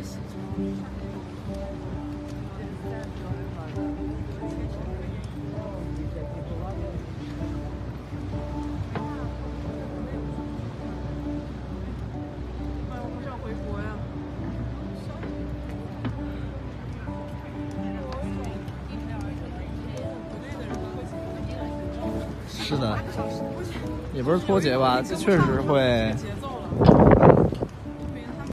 是的，也不是脱节吧，这确实会